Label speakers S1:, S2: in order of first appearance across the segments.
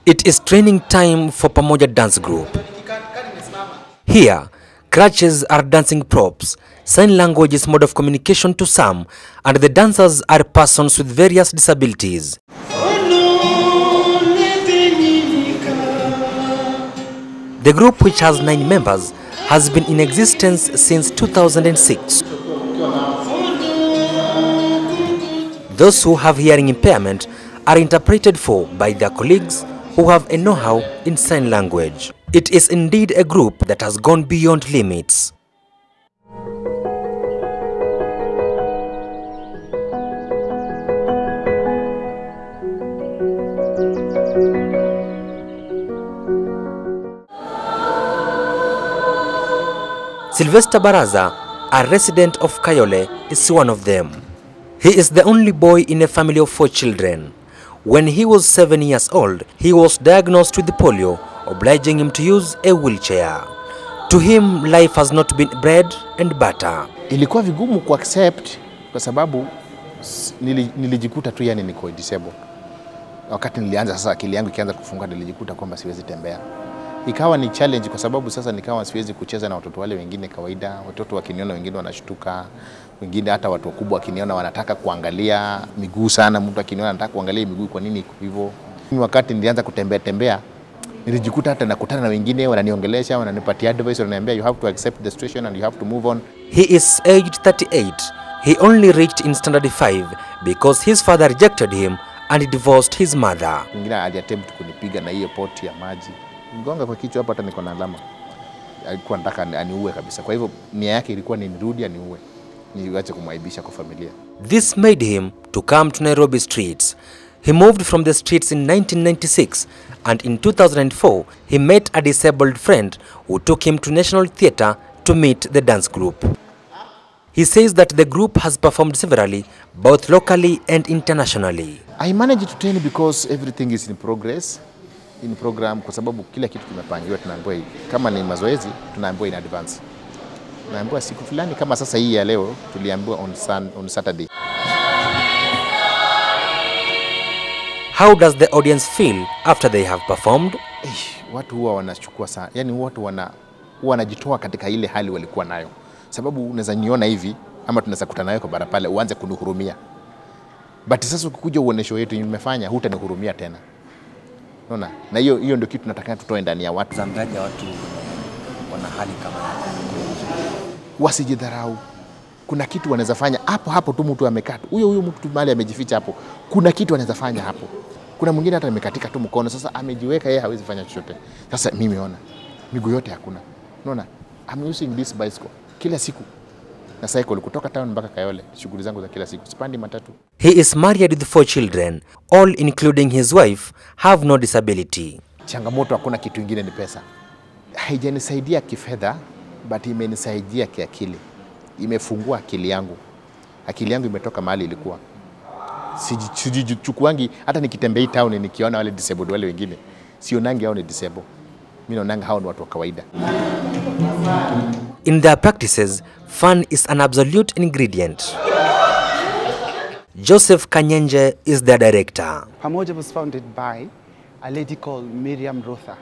S1: It is training time for Pamoja Dance Group. Here, crutches are dancing props, sign language is mode of communication to some, and the dancers are persons with various disabilities. The group, which has 9 members, has been in existence since 2006. Those who have hearing impairment are interpreted for by their colleagues who have a know-how in sign language. It is indeed a group that has gone beyond limits. Sylvester Baraza, a resident of Kayole, is one of them. He is the only boy in a family of 4 children. When he was 7 years old, he was diagnosed with polio, obliging him to use a wheelchair. To him, life has not been bread and butter.
S2: Ilikuwa vigumu ku accept kwa sababu nilijikuta tu yani niko disabled. Wakati nilianza sasa akili yangu ikianza kufunga nilijikuta kwamba siwezi tembea. Ikawa ni challenge kwa sababu sasa nikawa siwezi kucheza na watoto wale wengine kawaida. Watoto wakiniona wengine wanashtuka, wengine hata watu wakubwa wakiniona wanataka kuangalia miguu sana. Mtu akiniona anataka kuangalia miguu, kwa nini iko hivyo? Wakati nilianza kutembea nilijikuta hata nakutana na wengine wananiongelesha, wananipatia advice, wananiambia you have to accept the situation and you have to move on.
S1: He is aged 38. He only reached in standard 5 because his father rejected him and he divorced his mother.
S2: Mwingine aliattempt kunipiga na hiyo poti ya maji. Ngonga kwa kichwa hapa, hata niko na alama. Alikuwa anataka aniue kabisa. Kwa hivyo nia yake ilikuwa ni nirudi aniue, niache kumwaibisha kwa familia.
S1: This made him to come to Nairobi streets. He moved from the streets in 1996, and in 2004 he met a disabled friend who took him to National Theatre to meet the dance group. He says that the group has performed severally, both locally and internationally.
S2: I managed to train because everything is in progress. In program kwa sababu kila kitu kimepangiwa, tunaambiwa kama ni mazoezi tunaambiwa in advance. Tunaambiwa siku fulani kama sasa hii ya leo tuliambiwa on Saturday.
S1: How does the audience feel after they have performed?
S2: Watu huwa wanachukua sana. Yaani watu wanajitoa katika ile hali walikuwa nayo. Sababu unaweza niona hivi ama tunaweza kutana nayo kwa barabara uanze kunihurumia. But sasa ukikuja uonesho wetu nimefanya hutanihurumia tena. Unaona? Na hiyo ndio kitu tunataka tutoe ndani ya watu.
S1: Zangaja watu wana hali kama
S2: wasijidharau. Kuna kitu wanaweza fanya hapo tu, mtu amekaa. Huyo mtu mali amejificha hapo. Kuna kitu anaweza fanya hapo. Kuna mwingine hata amekatika tu mkono, sasa amejiweka yeye hawezi fanya chochote. Sasa mimi ona miguu yote hakuna. Unaona? I'm using this bicycle kila siku. Na cycle kutoka town mpaka Kayole, shughuli zangu za kila siku. Sipandi matatu.
S1: He is married with 4 children. All including his wife have no disability.
S2: Changamoto hakuna kitu kingine ni pesa. Haijanisaidia kifedha, but imenisaidia kiakili. Imefungua akili yangu. Akili yangu imetoka mahali ilikuwa. Sijichukuangi hata nikitembea town nikiona wale disabled wale wengine. Sionangi hao ni disabled. Mimi naonanga hao ni watu wa kawaida.
S1: In their practices, fun is an absolute ingredient. Joseph Kanyenje is their director.
S3: Pamoja was founded by a lady called Miriam Rotha.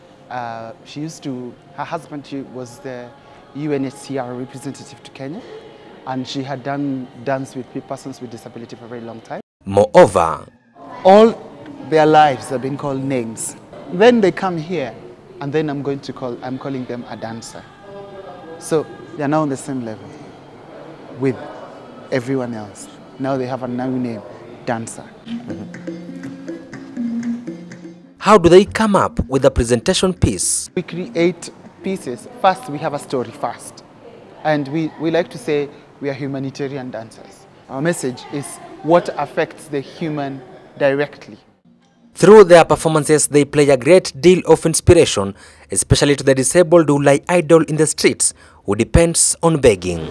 S3: Her husband was the UNHCR representative to Kenya, and she had done dance with persons with disability for a very long time.
S1: Moreover,
S3: all their lives have been called names. Then they come here, and then I'm calling them a dancer. So they are now on the same level with everyone else. Now they have a new name, dancer.
S1: How do they come up with a presentation piece?
S3: We create pieces. First, we have a story first. And we like to say we are humanitarian dancers. Our message is what affects the human directly.
S1: Through their performances, they play a great deal of inspiration, especially to the disabled who lie idle in the streets, who depends on begging.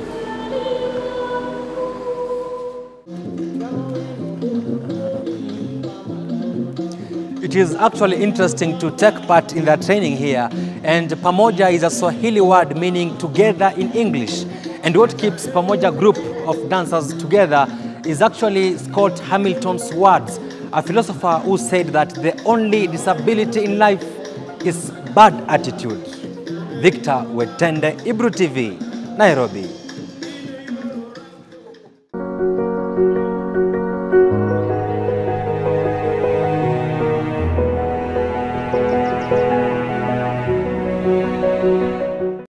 S1: It is actually interesting to take part in the training here, and Pamoja is a Swahili word meaning together in English. And what keeps Pamoja group of dancers together is actually called Hamilton's words. a philosopher who said that the only disability in life is bad attitude. Victor Wetende, Ibru TV, Nairobi.